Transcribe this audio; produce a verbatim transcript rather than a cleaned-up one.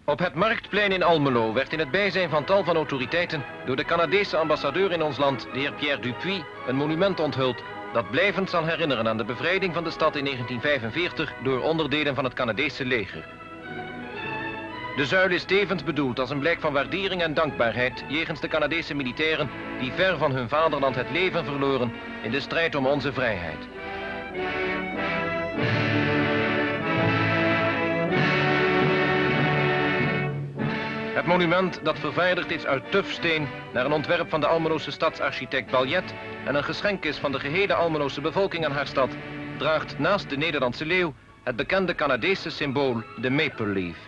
Op het Marktplein in Almelo werd in het bijzijn van tal van autoriteiten door de Canadese ambassadeur in ons land, de heer Pierre Dupuis, een monument onthuld dat blijvend zal herinneren aan de bevrijding van de stad in negentien vijfenveertig door onderdelen van het Canadese leger. De zuil is tevens bedoeld als een blijk van waardering en dankbaarheid jegens de Canadese militairen die ver van hun vaderland het leven verloren in de strijd om onze vrijheid. Het monument, dat vervaardigd is uit tufsteen naar een ontwerp van de Almeloze stadsarchitect Baljet en een geschenk is van de gehele Almeloze bevolking aan haar stad, draagt naast de Nederlandse leeuw het bekende Canadese symbool, de maple leaf.